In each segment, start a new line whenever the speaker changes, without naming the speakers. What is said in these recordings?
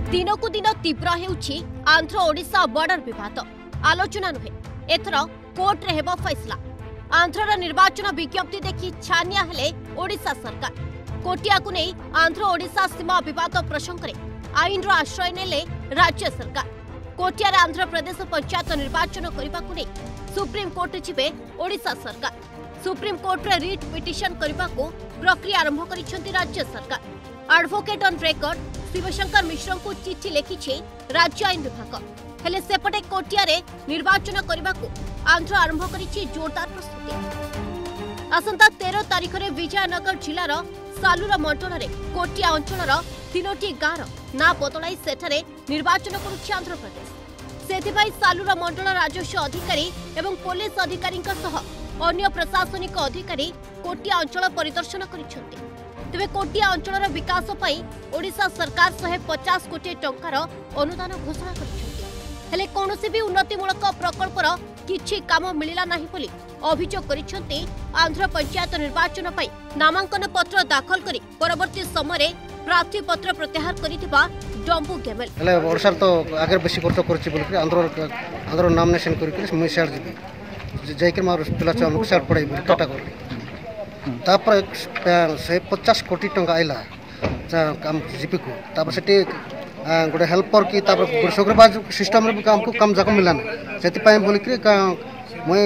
दिनकू दिन तीव्र हेउछि आंध्र ओडिशा बॉर्डर विवाद। आलोचना नुहे एथर कोर्ट रे हेबो फैसला। आंध्रर निर्वाचन विज्ञप्ति देखि छानिया हेले ओडिशा सरकार। कोटिया को नहीं आंध्र ओडिशा सीमा विवाद प्रसंग रे आईन आश्रय नेले राज्य सरकार। कोटिया रे आंध्र प्रदेश पंचायत निर्वाचन करने को नहीं सुप्रीम कोर्ट जिबे ओडिशा सरकार। सुप्रीम कोर्ट रे रिट पिटिशन करने को प्रक्रिया आरंभ करिसेंती राज्य सरकार। Advocate on record Shivshankar Mishra को चिठी लिखिछे राज्य आईन विभाग। हेले सेपटे कोटिया रे निर्वाचन करने को आंध्र आरंभ करिछि जोरदार प्रस्तुति। आसंता 13 तारिख रे विजयनगर जिलार सालुर मंडल रे कोटिया अंचलर 3टी गाँव ना बदलाई सेठारे निर्वाचन करुछि आंध्र प्रदेश। सेथिबाई सालुर मंडल राजस्व अधिकारी एवं पुलिस अधिकारी अन्य प्रशासनिक अधिकारी कोटिया अंचल परिदर्शन करिसेंती। तेबे कोटिया अंचलर विकास पई ओडिशा सरकार 150 कोटी टंकार अनुदान घोषणा करिसेंती। हेले कोनोसी भी उन्नतिमूलक प्रकल्पर किछि काम मिलिला नाही बोली अभियोग करिसेंती। आंध्र पंचायत निर्वाचन पई नामांकन पत्र दाखल करी परवर्ती समय प्रार्थी पत्र प्रत्याहार करिथिबा डम्बू गेमेल
हेले ओडिसा तो आगे बेसी खर्च करछि बोली आंध्र नॉमिनेशन करिकि मुई शेयर जिबी जाइके मार पिला चाम शेयर पड़ाई टाटा कर तापर 50 कोटी टंका आइला काम जीपी को तापर सेठी गोटे हेल्पर की तापर सुग्रबाज सिस्टम रे काम को कम जाक मिलान सेति पय बोली कि मैं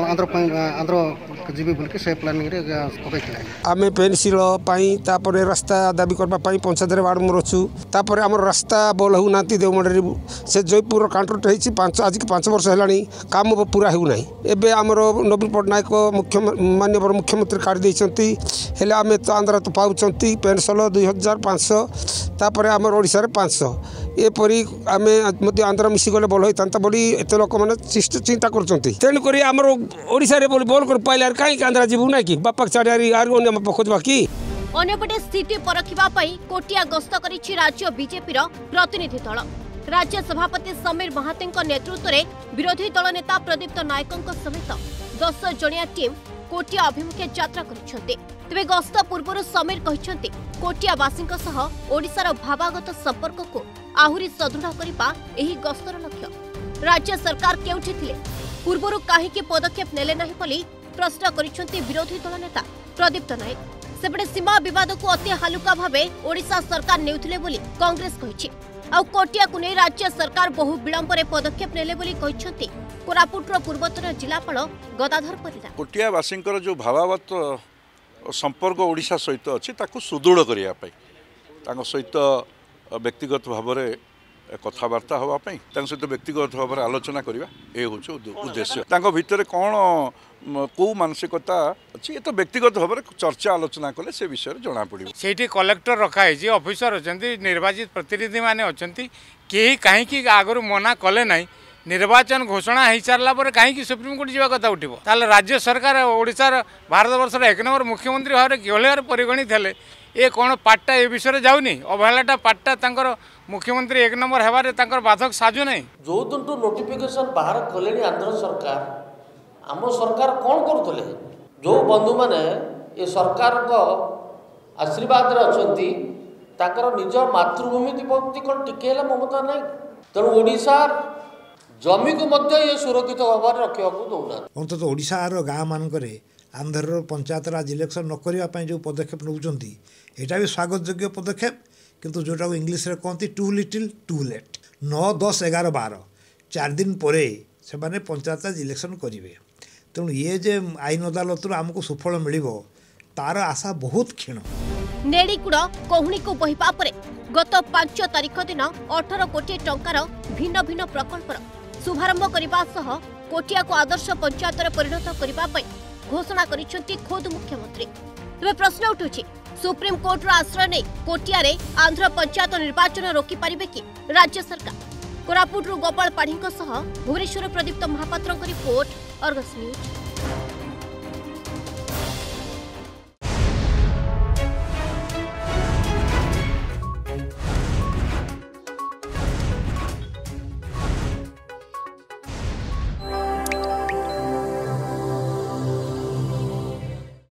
आंध्र जीबी बोल के से प्लानिंग रे पकैथिला
आमे पेंसिल पाई तापर रास्ता दाबी करबा पाई पंचायत रे वार्ड रछु तापर हमर रास्ता बोल हउ नाती देवमडरी से जयपुर कांट्रोट हेछि 5 आज के 5 वर्ष हेलानी काम पूरा हेउ नाही। एबे हमर नवीन पटनायक माननीय मुख्यमंत्री काढ दैछंती हेले आमे तो आंध्र तो पाउछंती पेंसिल 2500 तापर हमर ओडिसा रे 500 एपरी आमे मध्य आंध्र मिसी गले बोल होइतांता बोली एते लोक माने चिंता करछंती। तेनु करी हमर ओडिसा रे बोल बोल कर पाइलार काई आंध्र जीवु ना कि बापक चाडियारी आर ओने खोजबा की
अन्यपटे स्थिति परखिबा पई कोटिया गस्त करिछि राज्य बीजेपी रो प्रतिनिधि दल। राज्य सभापति समीर महातेंको नेतृत्व रे विरोधी दल नेता प्रदीप्त नायकଙ୍କ समेत 10 जणिया टीम कोटिया अभिमुखे यात्रा करिसेंती। तेबे गस्त पूर्व समीर कहिसेंती कोटियावासीଙ୍କ सह ओडिसार भावागत संपर्क को आहुरी सदृढ़ करबा एही गस्तर लक्ष्य। राज्य सरकार केउठी थिले पूर्वरु काहेकि पदक्षेप नेले नाही बोली प्रश्न करिसेंती विरोधी दल नेता प्रदीप्त नायक। सेपटे सीमा विवाद को अति हालुका भावे ओडिशा सरकार नेउथिले बोली कांग्रेस कहिछि। आ कोटिया को नै राज्य सरकार बहु विलंब रे पदक्षेप नेले बोली कहिसेंती कोरापुटर पूर्वतन जिलापाल गदाधर परिडा।
कोटियावासींकर जो भावावत संपर्क ओडिशा सहित अछि ताकू सुदृढ़ करिया पई तांको सहित व्यक्तिगत भाव में कथबार्ता होगापी सहित व्यक्तिगत भाव में आलोचना करवा ये हूँ उद्देश्य। भितर कौन कौ मानसिकता अच्छी ये तो व्यक्तिगत भाव में चर्चा आलोचना कले से विषय जना पड़े।
से कलेक्टर रखाई ऑफिसर अच्छा निर्वाचित प्रतिनिधि मैंने अच्छा कहीं कहीं आगु मना कले ना निर्वाचन घोषणा हो सारा पर कहीं सुप्रीमकोर्ट जावा कथा उठो ताल राज्य सरकार ओडिशार भारत वर्षर 1 नंबर मुख्यमंत्री भाव में किभली परिगणित हेले ये कौन पार्टा ए विषय जाऊनी अवहेलाटा पार्टा तांकर मुख्यमंत्री 1 नंबर हेबारे तांकर बाधक साजु नहीं।
जो दिन तो नोटिफिकेशन बाहर कले आंध्र सरकार आम सरकार कौन करुले जो बंधु मैंने ये सरकार को आशीर्वाद अच्छी ताकर निज मातृभूमि प्रति कौन टिके ममता नहीं तेणु ओडिशार जमी को मध्य ये सुरक्षित भाव में रखा दौना
अंततः ओडिशार गाँ मानक आंध्र पंचायत राज इलेक्शन न करने जो पदक्षेप नौकरी यहाँ भी स्वागत योग्य पदक्षेप किंतु जोटा को इंग्लीश रे कहती टू लिटिल टू लेट 9, 10, 11, 12 4 दिन पर से माने पंचायत राज इलेक्शन करेंगे। तेणु ये जे आईन अदालत आमको सुफल मिल तार आशा बहुत क्षीण।
नेड़ीकूड़ कहुणी को बहिबा परे गत 5 तारिख दिन 18 कोटी टंकार भिन्न भिन्न प्रकल्पर शुभारंभ करने सह कोटिया को आदर्श पंचायत परिणत करने घोषणा करिसेंती खोद मुख्यमंत्री। तेबे प्रश्न उठुछि सुप्रीम कोर्ट आश्रय नहीं कोटिया रे आंध्र पंचायत निर्वाचन रोकी पारिबे कि राज्य सरकार। कोरापुटरू गोपाल पाढ़ी भुवनेश्वर प्रदीप्त महापात्र रिपोर्ट अर्गस न्यूज।